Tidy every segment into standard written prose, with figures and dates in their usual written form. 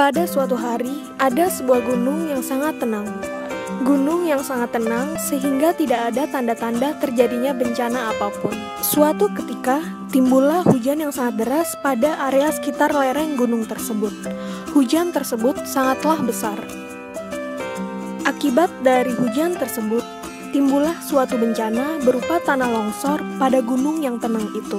Pada suatu hari, ada sebuah gunung yang sangat tenang. Gunung yang sangat tenang sehingga tidak ada tanda-tanda terjadinya bencana apapun. Suatu ketika, timbullah hujan yang sangat deras pada area sekitar lereng gunung tersebut. Hujan tersebut sangatlah besar. Akibat dari hujan tersebut, timbullah suatu bencana berupa tanah longsor pada gunung yang tenang itu.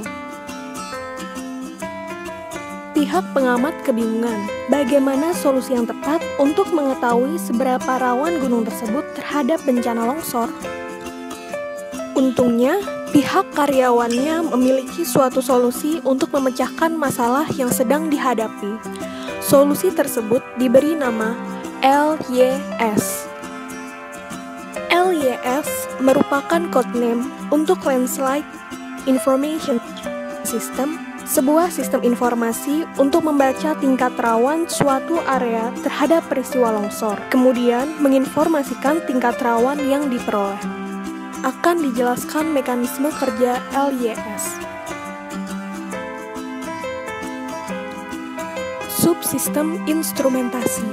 Pihak pengamat kebingungan bagaimana solusi yang tepat untuk mengetahui seberapa rawan gunung tersebut terhadap bencana longsor. Untungnya, pihak karyawannya memiliki suatu solusi untuk memecahkan masalah yang sedang dihadapi. Solusi tersebut diberi nama LYS. LYS merupakan codename untuk Landslide Information System, sebuah sistem informasi untuk membaca tingkat rawan suatu area terhadap peristiwa longsor, kemudian menginformasikan tingkat rawan yang diperoleh. Akan dijelaskan mekanisme kerja LYS. Subsistem instrumentasi.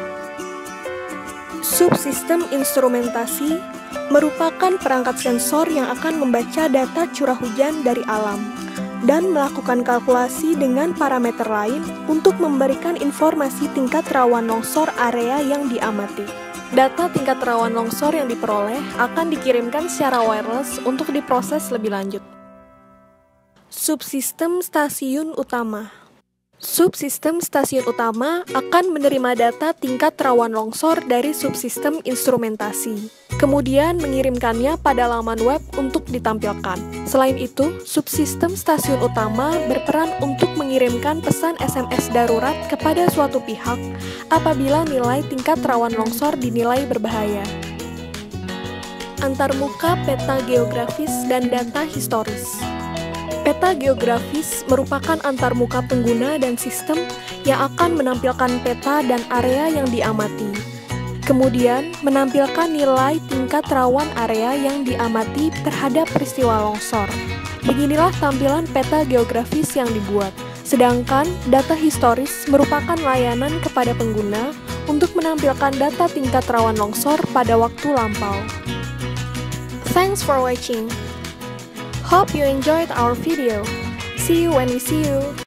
Subsistem instrumentasi merupakan perangkat sensor yang akan membaca data curah hujan dari alam dan melakukan kalkulasi dengan parameter lain untuk memberikan informasi tingkat rawan longsor area yang diamati. Data tingkat rawan longsor yang diperoleh akan dikirimkan secara wireless untuk diproses lebih lanjut. Subsistem stasiun utama. Subsistem stasiun utama akan menerima data tingkat rawan longsor dari subsistem instrumentasi, kemudian mengirimkannya pada laman web untuk ditampilkan. Selain itu, subsistem stasiun utama berperan untuk mengirimkan pesan SMS darurat kepada suatu pihak apabila nilai tingkat rawan longsor dinilai berbahaya. Antarmuka peta geografis dan data historis. Peta geografis merupakan antarmuka pengguna dan sistem yang akan menampilkan peta dan area yang diamati. Kemudian, menampilkan nilai tingkat rawan area yang diamati terhadap peristiwa longsor. Beginilah tampilan peta geografis yang dibuat. Sedangkan, data historis merupakan layanan kepada pengguna untuk menampilkan data tingkat rawan longsor pada waktu lampau. Thanks for watching. Hope you enjoyed our video. See you when we see you.